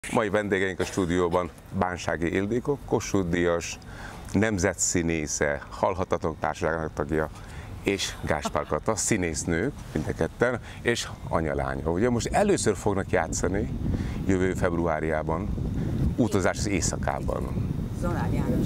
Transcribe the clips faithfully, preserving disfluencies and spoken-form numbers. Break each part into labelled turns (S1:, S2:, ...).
S1: Mai vendégeink a stúdióban Bánsági Ildikó, Kossuth-díjas, nemzetszínésze, Halhatatlanok Társaságának tagja, és Gáspár Kata, színésznők, mind a ketten, és anyalánya. Ugye most először fognak játszani jövő februárjában, Utazás az éjszakában.
S2: Zolán János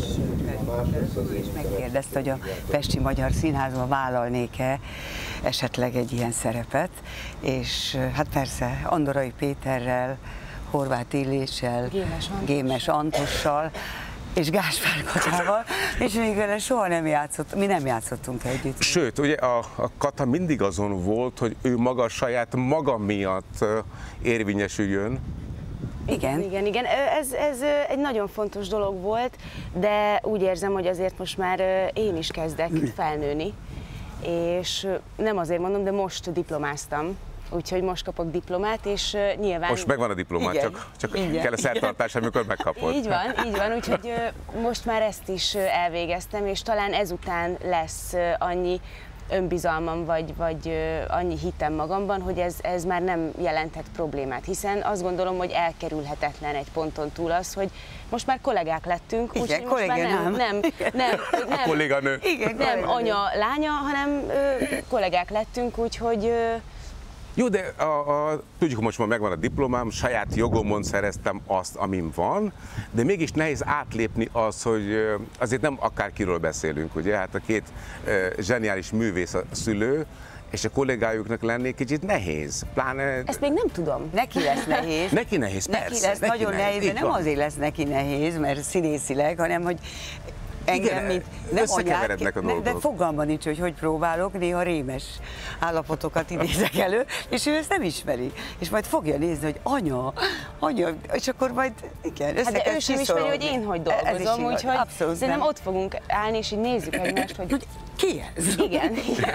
S2: és megkérdezte, hogy a Pesti Magyar Színházban vállalnék-e esetleg egy ilyen szerepet, és hát persze Andorai Péterrel, Horváth Illéssel,
S3: Gémes,
S2: Gémes Antossal, és Gáspár Katával, és még vele soha nem játszott, mi nem játszottunk együtt.
S1: Sőt, ugye a, a Kata mindig azon volt, hogy ő maga saját maga miatt érvényesüljön.
S2: Igen.
S3: Igen, igen. Ez, ez egy nagyon fontos dolog volt, de úgy érzem, hogy azért most már én is kezdek felnőni, és nem azért mondom, de most diplomáztam. Úgyhogy most kapok diplomát, és nyilván...
S1: Most megvan a diplomát, igen, csak, csak igen, kell a szertartás, amikor megkapod.
S3: Így van, így van, úgyhogy most már ezt is elvégeztem, és talán ezután lesz annyi önbizalmam, vagy, vagy annyi hitem magamban, hogy ez, ez már nem jelenthet problémát, hiszen azt gondolom, hogy elkerülhetetlen egy ponton túl az, hogy most már kollégák lettünk,
S2: igen,
S3: most már nem, nem, nem, nem, nem,
S1: a kolléganő.
S3: Igen, nem anya, lánya, hanem ö, kollégák lettünk, úgyhogy... Ö,
S1: Jó, de a, a, tudjuk, hogy most már megvan a diplomám, saját jogomon szereztem azt, amin van, de mégis nehéz átlépni az, hogy azért nem akárkiről beszélünk, ugye? Hát a két e, zseniális művész a szülő, és a kollégájuknak lenni kicsit nehéz. Pláne...
S3: Ezt még nem tudom.
S2: Neki lesz nehéz.
S1: Neki nehéz, persze.
S2: Neki lesz neki nagyon nehéz, nehéz de nem van. Azért lesz neki nehéz, mert színészileg, hanem hogy engem,
S1: igen,
S2: mint nem anyát,
S1: a dolgok.
S2: De fogalmam nincs, hogy hogy próbálok, néha rémes állapotokat idézek elő, és ő ezt nem ismeri. És majd fogja nézni, hogy anya, anya, és akkor majd igen,
S3: hát de ő sem ismeri, hogy én hogy dolgozom, úgyhogy szerintem ott fogunk állni, és így nézzük egymást, hogy...
S2: Ki ez?
S3: Igen.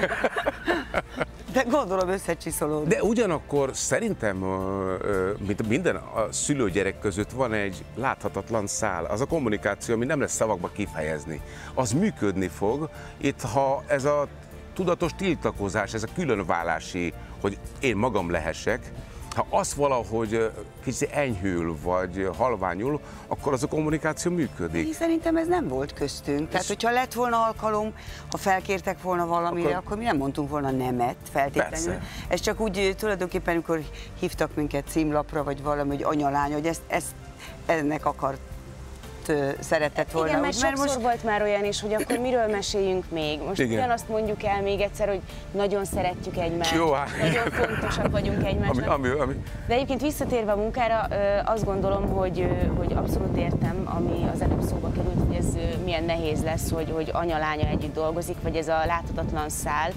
S2: De gondolom összecsiszolódni.
S1: De ugyanakkor szerintem, mint minden a szülő-gyerek között van egy láthatatlan szál. Az a kommunikáció, ami nem lesz szavakba kifejezni. Az működni fog. Itt, ha ez a tudatos tiltakozás, ez a különválási, hogy én magam lehessek, ha az valahogy kicsit enyhül, vagy halványul, akkor az a kommunikáció működik.
S2: Én szerintem ez nem volt köztünk. Tehát, hogyha lett volna alkalom, ha felkértek volna valamire, akkor, akkor mi nem mondtunk volna nemet feltétlenül. Persze. Ez csak úgy tulajdonképpen, amikor hívtak minket címlapra, vagy valami, hogy anyalány, hogy ezt, ezt ennek akart szeretett volna.
S3: Igen, mert sokszor most... volt már olyan is, hogy akkor miről meséljünk még. Most igen, ugyanazt mondjuk el még egyszer, hogy nagyon szeretjük egymást, jó, nagyon fontosak vagyunk egymásnak.
S1: Ami, ami, ami.
S3: De egyébként visszatérve a munkára, azt gondolom, hogy, hogy abszolút értem, ami az előbb szóba került, hogy ez milyen nehéz lesz, hogy, hogy anya-lánya együtt dolgozik, vagy ez a láthatatlan szál.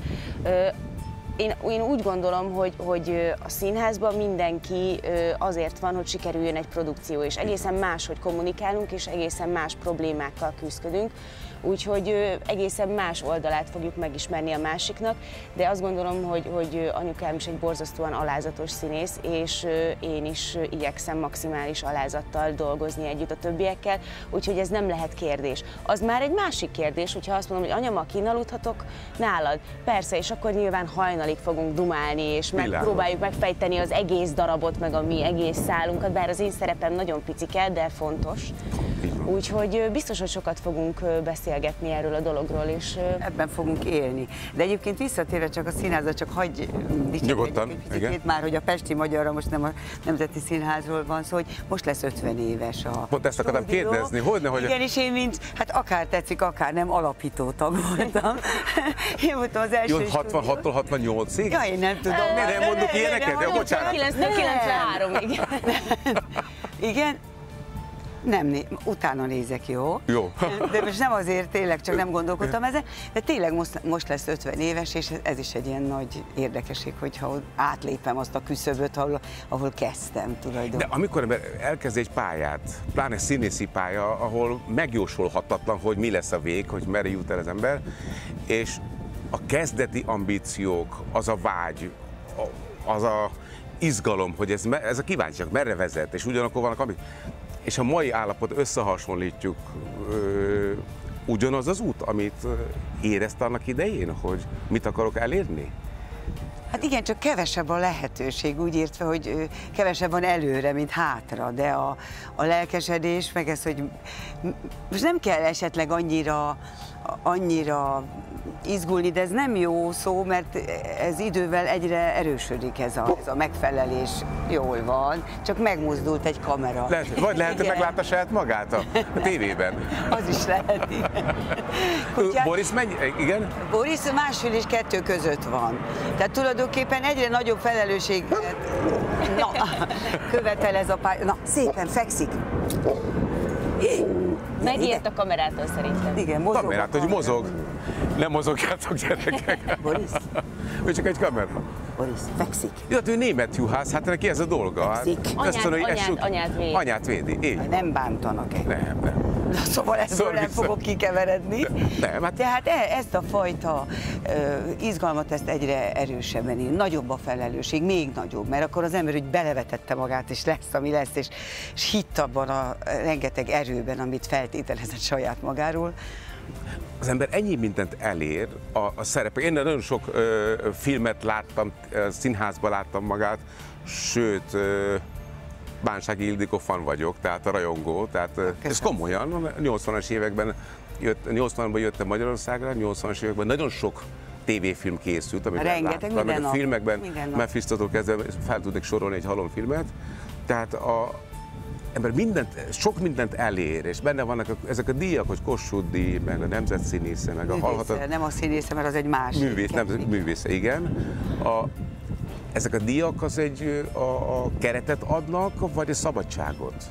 S3: Én, én úgy gondolom, hogy, hogy a színházban mindenki azért van, hogy sikerüljön egy produkció, és egészen más, hogy kommunikálunk, és egészen más problémákkal küzdködünk. Úgyhogy egészen más oldalát fogjuk megismerni a másiknak, de azt gondolom, hogy, hogy anyukám is egy borzasztóan alázatos színész, és én is igyekszem maximális alázattal dolgozni együtt a többiekkel, úgyhogy ez nem lehet kérdés. Az már egy másik kérdés, hogyha azt mondom, hogy anya, ma kínaludhatok nálad. Persze, és akkor nyilván hajnalig fogunk dumálni, és megpróbáljuk megfejteni az egész darabot, meg a mi egész szálunkat, bár az én szerepem nagyon picike, de fontos. Úgyhogy biztos, hogy sokat fogunk beszélgetni erről a dologról, és
S2: ebben fogunk élni. De egyébként visszatérve csak a színházra, csak hagyj
S1: nyugodtan,
S2: egy picit már, hogy a Pesti Magyarra most nem a Nemzeti Színházról van szó, hogy most lesz ötven éves a
S1: Pont ezt akartam kérdezni, hogyne, hogy...
S2: Igen, és én mint, hát akár tetszik, akár nem, alapító tag voltam. Én voltam az első.
S1: Jó, hatvanhattól hatvannyolcig?
S2: Ja, én nem tudom.
S1: Ne, nem mondok ilyeneket, de bocsánat.
S3: kilencvenháromig.
S2: Igen. Nem, né utána nézek, jó?
S1: Jó.
S2: De most nem azért, tényleg csak nem gondolkodtam ezen, de tényleg most, most lesz ötven éves, és ez is egy ilyen nagy érdekesség, hogyha átlépem azt a küszöböt, ahol, ahol kezdtem tulajdonképpen.
S1: De amikor ember elkezd egy pályát, pláne színészi pálya, ahol megjósolhatatlan, hogy mi lesz a vég, hogy merre jut el az ember, és a kezdeti ambíciók, az a vágy, az a izgalom, hogy ez, ez a kíváncsiak merre vezet, és ugyanakkor vannak amik... És a mai állapot összehasonlítjuk, ö, ugyanaz az út, amit érezte annak idején, hogy mit akarok elérni?
S2: Hát igen, csak kevesebb a lehetőség, úgy értve, hogy kevesebb van előre, mint hátra, de a, a lelkesedés, meg ez, hogy most nem kell esetleg annyira, annyira izgulni, de ez nem jó szó, mert ez idővel egyre erősödik ez a, ez a megfelelés. Jól van, csak megmozdult egy kamera.
S1: Lehet, vagy lehet, hogy meglátta saját magát a, a tévében.
S2: Az is lehet.
S1: Kutyát, Boris mennyi? Igen?
S2: Boris másfél és kettő között van. Tehát tulajdonképpen egyre nagyobb felelősséget na, követel ez a pálya. Na, szépen fekszik.
S3: Megijedt a kamerától szerintem.
S2: Igen, mozog.
S1: Kamerát, hogy mozog. Nem mozogjátok, gyerekek.
S2: Boris?
S1: Ő csak egy kamera.
S2: Boris, fekszik.
S1: Jó, hát ő német juhász, hát neki ez a dolga.
S2: Fekszik.
S3: Anyát, anyát, anyát, anyát védi.
S1: Anyát védi, így.
S2: Nem bántanak egy.
S1: Nem, nem.
S2: Na, szóval ebből nem fogok kikeveredni.
S1: Nem, hát...
S2: Tehát e, ezt a fajta uh, izgalmat ezt egyre erősebben él. Nagyobb a felelősség, még nagyobb, mert akkor az ember úgy belevetette magát, és lesz, ami lesz, és, és hitt abban a rengeteg erőben, amit feltételezett saját magáról.
S1: Az ember ennyi mindent elér a, a szerepek. Én nagyon sok ö, filmet láttam, színházban láttam magát, sőt, ö, Bánsági Ildikó fan vagyok, tehát a rajongó, tehát Köszönöm. Ez komolyan, nyolcvanas években, jött, nyolcvanban jöttem Magyarországra, nyolcvanas években nagyon sok tévéfilm készült, amiben
S2: rengeteg,
S1: láttam,
S2: minden
S1: a filmekben,
S2: Mephisto-tól
S1: kezdve fel tudnék sorolni egy halomfilmet, tehát a ember mindent, sok mindent elér, és benne vannak a, ezek a díjak, hogy Kossuth díj, meg a nemzetszínésze, meg
S2: művésze,
S1: a hallhatat...
S2: nem a színésze, mert az egy másik.
S1: Művész, nem, művésze, igen. A, ezek a díjak az egy a, a keretet adnak, vagy a szabadságot?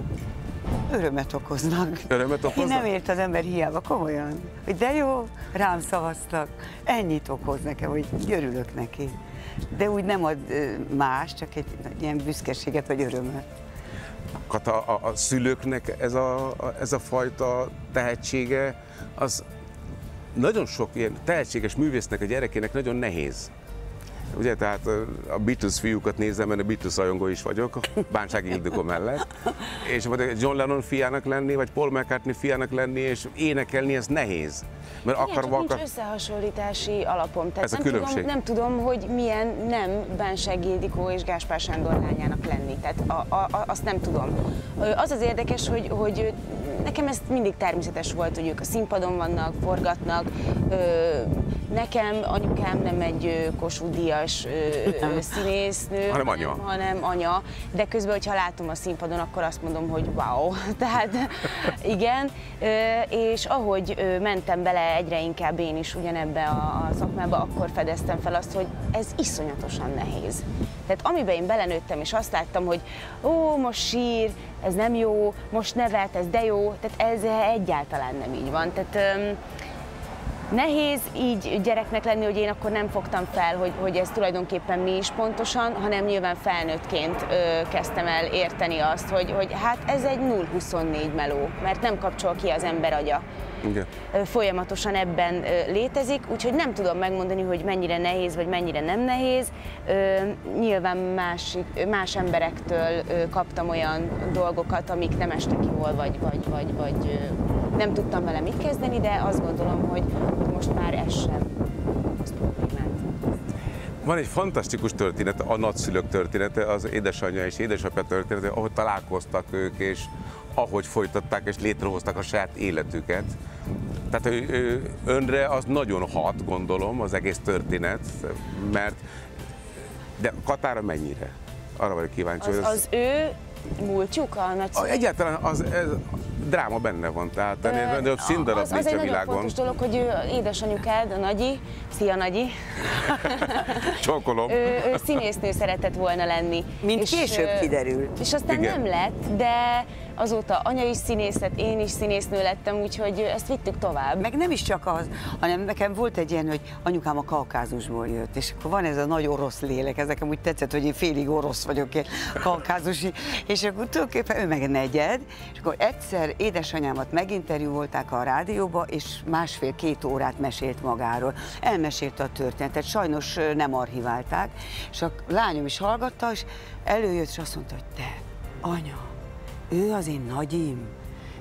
S2: Örömet okoznak.
S1: Örömet okoznak?
S2: Én nem ért az ember hiába, komolyan. Hogy de jó, rám szavaztak. Ennyit okoz nekem, hogy örülök neki. De úgy nem ad más, csak egy ilyen büszkeséget vagy örömet.
S1: Kata, a, a szülőknek ez a, a, ez a fajta tehetsége, az nagyon sok ilyen tehetséges művésznek a gyerekének nagyon nehéz. Ugye, tehát a Beatles fiúkat nézem, mert a Beatles rajongó is vagyok, Bánsági Ildikó mellett, és John Lennon fiának lenni, vagy Paul McCartney fiának lenni, és énekelni, ez nehéz. Mert
S3: igen,
S1: akar,
S3: csak nincs
S1: akar...
S3: összehasonlítási alapom. Tehát
S1: ez a
S3: nem
S1: különbség.
S3: Tudom, nem tudom, hogy milyen nem Bánsági Ildikó és Gáspár Sándor lányának lenni. Tehát a, a, a, azt nem tudom. Az az érdekes, hogy, hogy nekem ez mindig természetes volt, hogy ők a színpadon vannak, forgatnak. Nekem anyukám nem egy Kossuth díjas színésznő,
S1: hanem anya.
S3: hanem, hanem anya, de közben, hogyha látom a színpadon, akkor azt mondom, hogy wow. Tehát igen, és ahogy mentem bele egyre inkább én is ugyanebbe a szakmába, akkor fedeztem fel azt, hogy ez iszonyatosan nehéz. Tehát amiben én belenőttem, és azt láttam, hogy ó, most sír, ez nem jó, most nevet, ez de jó, tehát ez egyáltalán nem így van. Tehát, nehéz így gyereknek lenni, hogy én akkor nem fogtam fel, hogy, hogy ez tulajdonképpen mi is pontosan, hanem nyilván felnőttként ö, kezdtem el érteni azt, hogy, hogy hát ez egy nulla huszonnégy meló, mert nem kapcsol ki az ember agya. Igen. Folyamatosan ebben ö, létezik, úgyhogy nem tudom megmondani, hogy mennyire nehéz, vagy mennyire nem nehéz. Ö, nyilván más, más emberektől ö, kaptam olyan dolgokat, amik nem estek jól, vagy, vagy, vagy, vagy ö, nem tudtam vele mit kezdeni, de azt gondolom, hogy most már ez sem okoz problémát.
S1: Van egy fantasztikus történet, a nagyszülők története, az édesanyja és édesapja története, ahogy találkoztak ők, és ahogy folytatták és létrehozták a saját életüket. Tehát önre az nagyon hat, gondolom, az egész történet, mert de Katára mennyire? Arra vagyok kíváncsi.
S3: Az,
S1: az,
S3: az ő múltjuk a nagyszülők?
S1: Egyáltalán az, ez, dráma benne van, tehát ennél nagyobb színdarab nincs a világon. Az egy nagyon
S3: fontos dolog, hogy ő, édesanyukád, a Nagyi, szia Nagyi,
S1: csókolom.
S3: ő, ő színésznő szeretett volna lenni.
S2: Mint és, később kiderült.
S3: És aztán igen. Nem lett, de azóta anya is színész lett, én is színésznő lettem, úgyhogy ezt vittük tovább. Meg
S2: nem is csak az, hanem nekem volt egy ilyen, hogy anyukám a Kaukázusból jött, és akkor van ez a nagy orosz lélek, ez nekem úgy tetszett, hogy én félig orosz vagyok, ilyen kaukázusi, és akkor tulajdonképpen ő meg negyed, és akkor egyszer édesanyámat meginterjúvolták a rádióba, és másfél-két órát mesélt magáról. Elmesélte a történetet, sajnos nem archiválták, és a lányom is hallgatta, és előjött, és azt mondta, hogy te, anya, ő az én nagyim.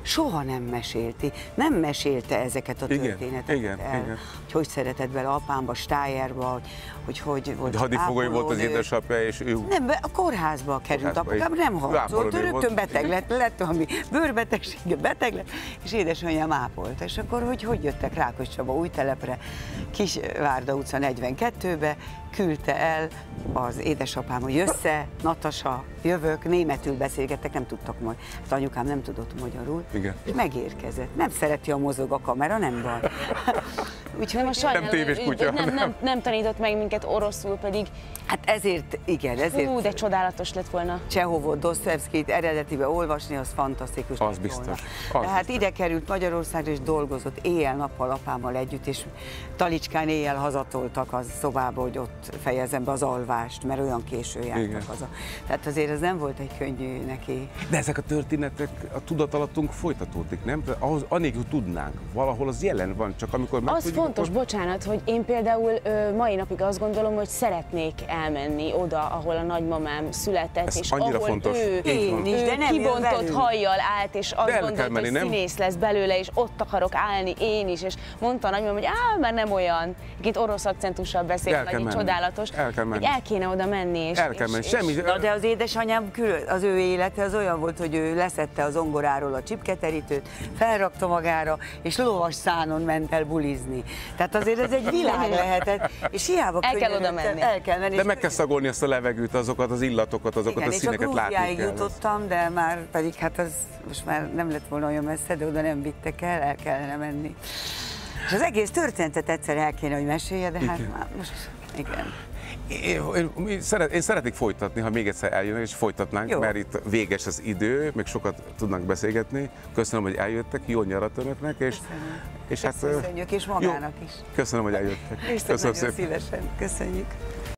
S2: soha nem mesélti, nem mesélte ezeket a történeteket
S1: igen,
S2: el.
S1: igen.
S2: Hogy hogy szeretett bele apámba, Stájerba, hogy hogy volt
S1: hadifogoly volt az édesapja, és ő...
S2: Nem, a kórházba került, apukám nem harcolt, ő rögtön beteg lett, lett valami bőrbetegsége, beteg lett, és édesanyám ápolt. És akkor hogy, hogy jöttek Rákoscsaba új telepre, Kisvárda utca negyvenkettőbe, küldte el az édesapám, hogy össze, Natasa, jövök, németül beszélgettek, nem tudtak majd. Hát anyukám nem tudott magyarul,
S1: igen.
S2: És megérkezett. Nem szereti, a mozog a kamera, nem baj.
S3: Úgyhogy most sajnálom,
S1: nem tévés kutya.
S3: Nem, nem, nem, nem tanított meg minket oroszul, pedig...
S2: Hát ezért, igen, ezért...
S3: Hú, de csodálatos lett volna.
S2: Csehovot, Dostoyevskit eredetibe olvasni, az fantasztikus.
S1: Az biztos. Az
S2: Tehát
S1: biztos.
S2: ide került Magyarországra, és dolgozott éjjel-nappal apámmal együtt, és talicskán éjjel hazatoltak az szobába, hogy ott fejezem be az alvást, mert olyan késő jártak
S1: igen.
S2: haza. Tehát azért ez nem volt egy könnyű neki.
S1: De ezek a történetek a tudatalattunk folytatódik, nem? Ahhoz, anélkül tudnánk, valahol az jelen van, csak amikor meg
S3: Az
S1: tudjuk,
S3: fontos,
S1: akkor...
S3: bocsánat, hogy én például ö, mai napig azt gondolom, hogy szeretnék elmenni oda, ahol a nagymamám született,
S1: Ez
S3: és
S1: annyira
S3: ahol
S1: fontos.
S3: ő,
S2: Én is,
S3: ő
S2: de nem jön
S3: kibontott
S2: velünk.
S3: hajjal állt, és azt
S1: el kell
S3: gondolt,
S1: menni,
S3: hogy
S1: nem?
S3: színész lesz belőle, és ott akarok állni én is, és mondta a nagymamám, hogy á, már nem olyan, itt orosz akcentussal beszél,
S1: El kell
S3: nagyon
S1: menni.
S3: csodálatos,
S1: El kell menni.
S3: hogy el kéne oda menni. És,
S1: El kell
S3: és,
S1: menni.
S3: és,
S1: Semmi...
S2: Na, de az édesanyám, külön, az ő élete az olyan volt, hogy ő leszette az zongoráról a csipketerítőt, felrakta magára, és lovas szánon ment el bulizni. Tehát azért ez egy világ lehetett, és hiába
S3: El kell
S2: könnyen-
S3: oda menni.
S2: El kell menni.
S1: De
S2: és
S1: meg kell szagolni azt a levegőt, azokat az illatokat, azokat
S2: igen,
S1: a színeket
S2: és a
S1: látni
S2: Grúziáig
S1: kell.
S2: jutottam, de már pedig hát az most már nem lett volna olyan messze, de oda nem vittek el, el kellene menni. És az egész történetet egyszer el kéne, hogy mesélje, de hát már most igen.
S1: Én, én, én, szeret, én szeretnék folytatni, ha még egyszer eljönnek, és folytatnánk,
S2: Jó.
S1: mert itt véges az idő, még sokat tudnánk beszélgetni. Köszönöm, hogy eljöttek, jó nyarat önöknek, és, és hát...
S2: Köszönjük, és magának
S1: jó.
S2: is.
S1: Köszönöm, hogy eljöttek.
S2: És
S1: Köszönöm
S2: nagyon
S1: szépen.
S2: szívesen. Köszönjük.